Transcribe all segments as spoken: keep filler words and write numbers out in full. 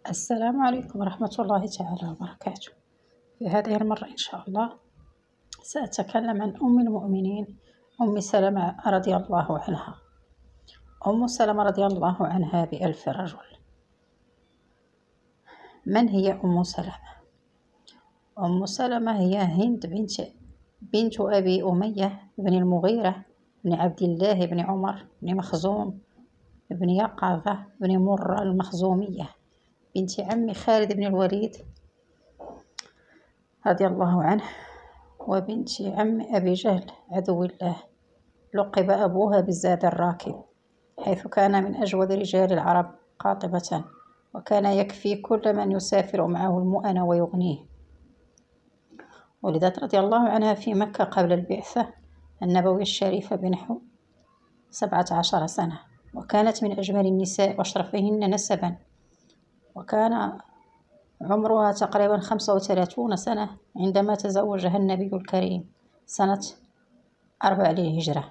السلام عليكم ورحمة الله تعالى وبركاته. في هذه المرة إن شاء الله سأتكلم عن أم المؤمنين أم سلمة رضي الله عنها. أم سلمة رضي الله عنها بألف رجل. من هي أم سلمة؟ أم سلمة هي هند بنت بنت أبي أمية بن المغيرة بن عبد الله بن عمر بن مخزوم بن يقظة بن مرة المخزومية بنت عم خالد بن الوليد رضي الله عنه، وبنت عم أبي جهل عدو الله. لقب أبوها بالزاد الراكب، حيث كان من أجود رجال العرب قاطبة، وكان يكفي كل من يسافر معه المؤن ويغنيه. ولدت رضي الله عنها في مكة قبل البعثة النبوية الشريفة بنحو سبعة عشر سنة، وكانت من أجمل النساء وأشرفهن نسبا، وكان عمرها تقريبا خمسة وثلاثون سنة عندما تزوجها النبي الكريم سنة أربع للهجرة.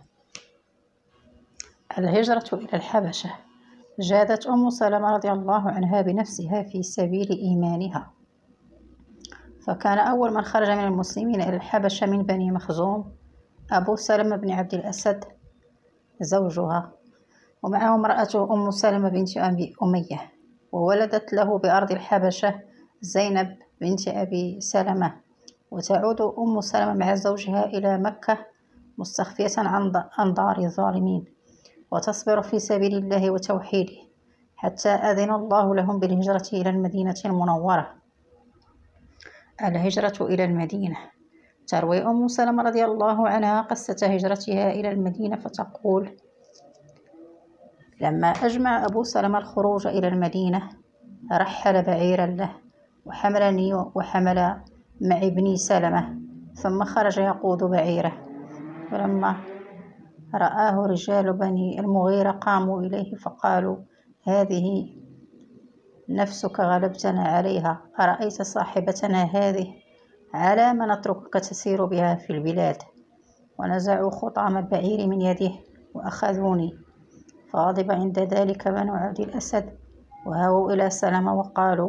الهجرة إلى الحبشة. جادت أم سلمة رضي الله عنها بنفسها في سبيل إيمانها، فكان أول من خرج من المسلمين إلى الحبشة من بني مخزوم أبو سلمة بن عبد الأسد زوجها، ومعه امرأته أم سلمة بنت أبي أمية، وولدت له بأرض الحبشة زينب بنت أبي سلمة. وتعود أم سلمة مع زوجها إلى مكة مستخفية عن أنظار الظالمين، وتصبر في سبيل الله وتوحيده حتى أذن الله لهم بالهجرة إلى المدينة المنورة. الهجرة إلى المدينة. تروي أم سلمة رضي الله عنها قصة هجرتها إلى المدينة فتقول: لما أجمع أبو سلمة الخروج إلى المدينة رحل بعيرا له وحملني وحمل معي ابني سلمة، ثم خرج يقود بعيره، فلما رآه رجال بني المغيرة قاموا إليه فقالوا: هذه نفسك غلبتنا عليها، أرأيت صاحبتنا هذه؟ على ما نتركك تسير بها في البلاد؟ ونزعوا خطام البعير من يده وأخذوني. فغضب عند ذلك بنو عبد الأسد وهووا إلى سلمة وقالوا: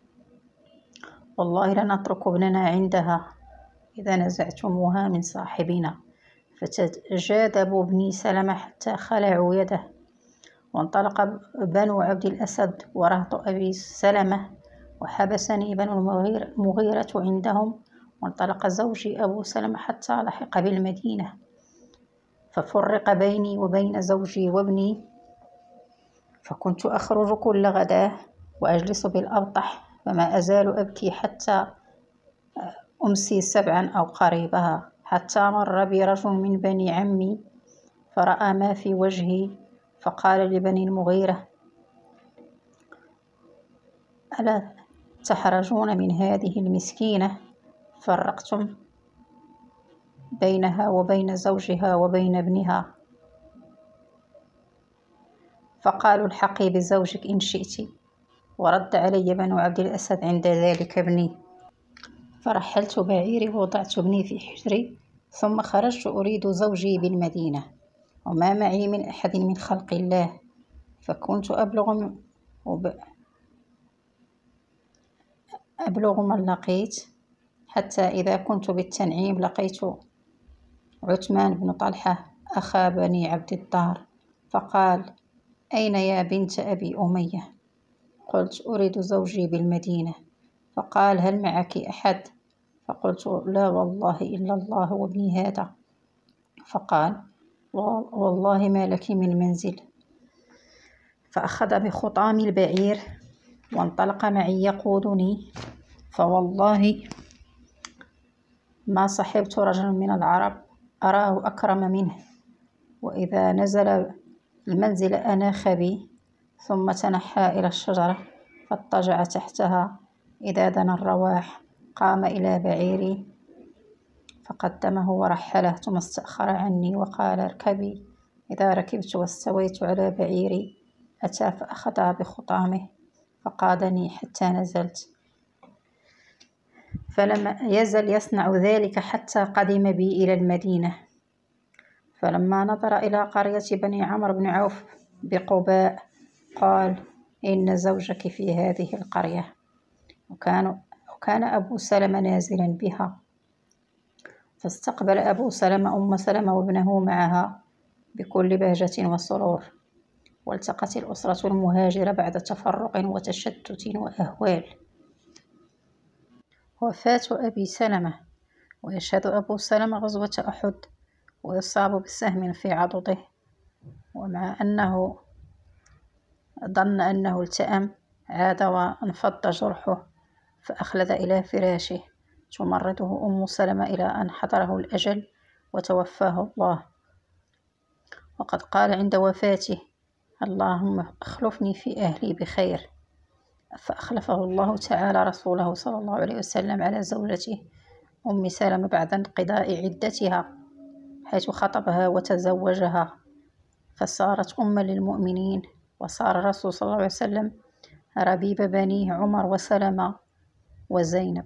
والله لنترك ابننا عندها إذا نزعتموها من صاحبنا. فتجاذبوا ابني سلمة حتى خلعوا يده، وانطلق بنو عبد الأسد ورهط أبي سلمة، وحبسني بنو المغيرة عندهم، وانطلق زوجي أبو سلمة حتى لحق بالمدينة، ففرق بيني وبين زوجي وابني، فكنت أخرج كل غداة وأجلس بالأبطح، فما أزال أبكي حتى أمسي سبعا أو قريبها، حتى مر بي رجل من بني عمي فرأى ما في وجهي، فقال لبني المغيرة: ألا تحرجون من هذه المسكينة؟ فرقتم بينها وبين زوجها وبين ابنها. فقالوا: الحقي بزوجك إن شئت. ورد علي بنو عبد الأسد عند ذلك ابني، فرحلت بعيري ووضعت ابني في حجري، ثم خرجت أريد زوجي بالمدينة وما معي من أحد من خلق الله، فكنت أبلغ أبلغ من لقيت، حتى إذا كنت بالتنعيم لقيت عثمان بن طلحة أخا بني عبد الدار، فقال: أين يا بنت أبي أمية؟ قلت: أريد زوجي بالمدينة. فقال: هل معك أحد؟ فقلت: لا والله إلا الله وابني هذا. فقال: والله ما لك من منزل. فأخذ بخطام البعير وانطلق معي يقودني، فوالله ما صحبت رجلا من العرب أراه أكرم منه، وإذا نزل المنزل أناخ بي، ثم تنحى إلى الشجرة فاضطجع تحتها. إذا دنا الرواح قام إلى بعيري فقدمه ورحله، ثم استأخر عني وقال: اركبي. إذا ركبت واستويت على بعيري أتى فأخذ بخطامه فقادني حتى نزلت، فلم يزل يصنع ذلك حتى قدم بي إلى المدينة. فلما نظر إلى قرية بني عمرو بن عوف بقباء قال: إن زوجك في هذه القرية. وكان, وكان أبو سلمة نازلا بها، فاستقبل أبو سلمة أم سلمة وابنه معها بكل بهجة وسرور. والتقت الأسرة المهاجرة بعد تفرق وتشتت وأهوال. وفاة أبي سلمة. ويشهد أبو سلمة غزوة أحد ويصاب بسهم في عضده، ومع أنه ظن أنه التأم عاد وانفض جرحه، فأخلد إلى فراشه تمرضه أم سلمة إلى أن حضره الأجل وتوفاه الله. وقد قال عند وفاته: اللهم اخلفني في أهلي بخير. فأخلفه الله تعالى رسوله صلى الله عليه وسلم على زوجته أم سلمة بعد انقضاء عدتها، حيث خطبها وتزوجها، فصارت أما للمؤمنين. وصار الرسول صلى الله عليه وسلم ربيب بنيه عمر وسلمة وزينب.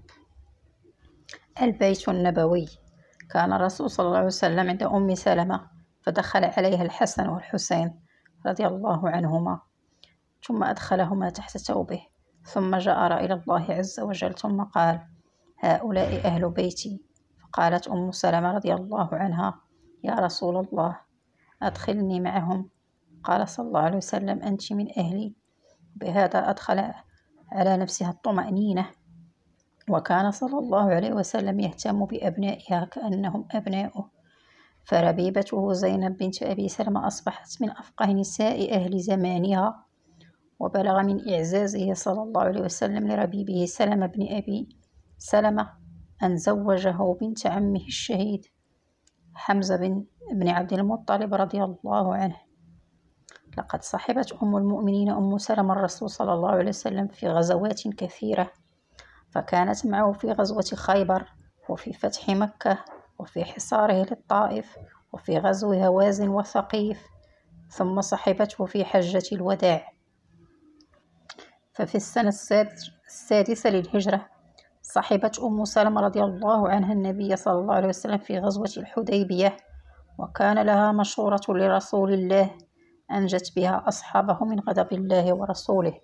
البيت النبوي. كان الرسول صلى الله عليه وسلم عند أم سلمة، فدخل عليها الحسن والحسين رضي الله عنهما، ثم أدخلهما تحت ثوبه، ثم جأر إلى الله عز وجل، ثم قال: هؤلاء أهل بيتي. فقالت أم سلمة رضي الله عنها: يا رسول الله، أدخلني معهم. قال صلى الله عليه وسلم: أنت من أهلي. بهذا أدخل على نفسها الطمأنينة. وكان صلى الله عليه وسلم يهتم بأبنائها كأنهم أبناؤه، فربيبته زينب بنت أبي سلمة أصبحت من أفقه نساء أهل زمانها. وبلغ من إعزازه صلى الله عليه وسلم لربيبه سلمة بن أبي سلمة أن زوجه بنت عمه الشهيد حمزة بن, بن عبد المطلب رضي الله عنه. لقد صحبت أم المؤمنين أم سلمة الرسول صلى الله عليه وسلم في غزوات كثيرة، فكانت معه في غزوة خيبر، وفي فتح مكة، وفي حصاره للطائف، وفي غزو هوازن وثقيف، ثم صحبته في حجة الوداع. ففي السنة السادسة للهجرة صحبت أم سلمة رضي الله عنها النبي صلى الله عليه وسلم في غزوة الحديبية، وكان لها مشورة لرسول الله أنجت بها أصحابه من غضب الله ورسوله،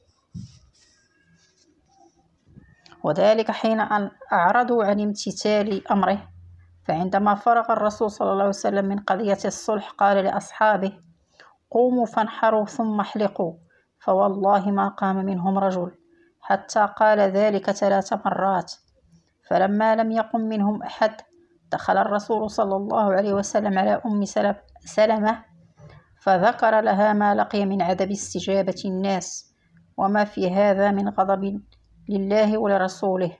وذلك حين أن أعرضوا عن امتثال أمره. فعندما فرغ الرسول صلى الله عليه وسلم من قضية الصلح قال لأصحابه: قوموا فانحروا ثم احلقوا، فوالله ما قام منهم رجل، حتى قال ذلك ثلاث مرات. فلما لم يقم منهم أحد دخل الرسول صلى الله عليه وسلم على أم سلمة، فذكر لها ما لقي من عدم استجابة الناس، وما في هذا من غضب لله ولرسوله،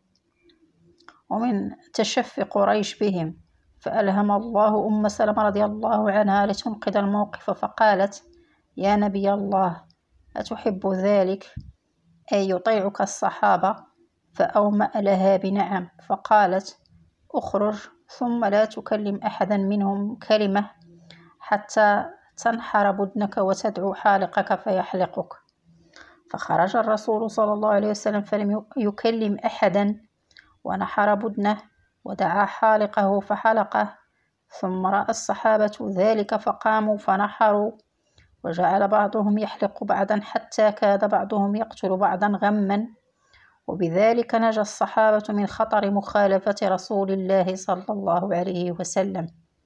ومن تشفي قريش بهم. فألهم الله أم سلمة رضي الله عنها لتنقذ الموقف، فقالت: يا نبي الله، أتحب ذلك؟ أي يطيعك الصحابة؟ فأومأ لها بنعم، فقالت: أخرج ثم لا تكلم أحدا منهم كلمة حتى تنحر بدنك وتدعو حالقك فيحلقك. فخرج الرسول صلى الله عليه وسلم فلم يكلم أحدا، ونحر بدنه ودعا حالقه فحلقه. ثم رأى الصحابة ذلك فقاموا فنحروا، وجعل بعضهم يحلق بعضا حتى كاد بعضهم يقتل بعضا غما. وبذلك نجا الصحابة من خطر مخالفة رسول الله صلى الله عليه وسلم.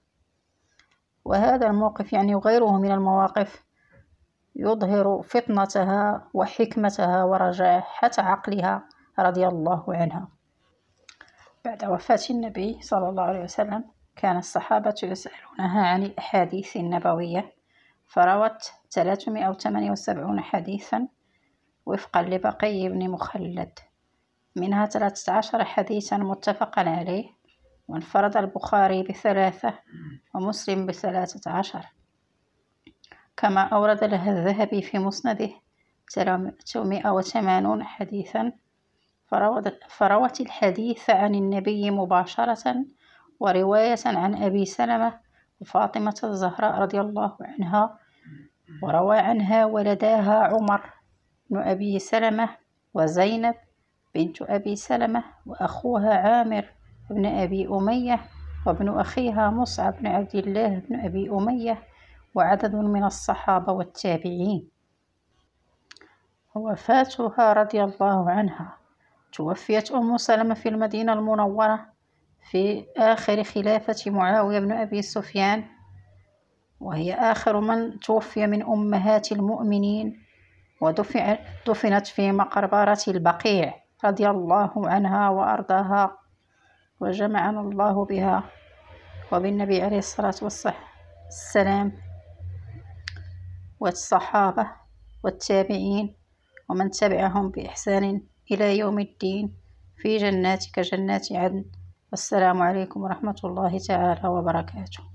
وهذا الموقف يعني وغيره من المواقف يظهر فطنتها وحكمتها ورجاحة عقلها رضي الله عنها. بعد وفاة النبي صلى الله عليه وسلم كان الصحابة يسألونها عن الأحاديث النبوية، فروت ثلاثمائة وثمانية وسبعين حديثا وفقا لبقي بن مخلد، منها ثلاثة عشر حديثا متفقا عليه، وانفرد البخاري بثلاثة ومسلم بثلاثة عشر، كما أورد لها الذهبي في مسنده ثلاثمائة وثمانين حديثا. فروت الحديث عن النبي مباشرة ورواية عن أبي سلمة وفاطمة الزهراء رضي الله عنها، وروى عنها ولداها عمر بن أبي سلمة وزينب بنت أبي سلمة وأخوها عامر بن أبي أمية وابن أخيها مصعب بن عبد الله بن أبي أمية، وعدد من الصحابة والتابعين. وفاتها رضي الله عنها. توفيت أم سلمة في المدينة المنورة في آخر خلافة معاوية بن أبي سفيان، وهي آخر من توفي من أمهات المؤمنين، ودفنت في مقبرة البقيع رضي الله عنها وأرضاها، وجمعنا الله بها وبالنبي عليه الصلاة والسلام والصحابة والتابعين ومن تبعهم بإحسان إلى يوم الدين في جناتك جنات عدن. والسلام عليكم ورحمة الله تعالى وبركاته.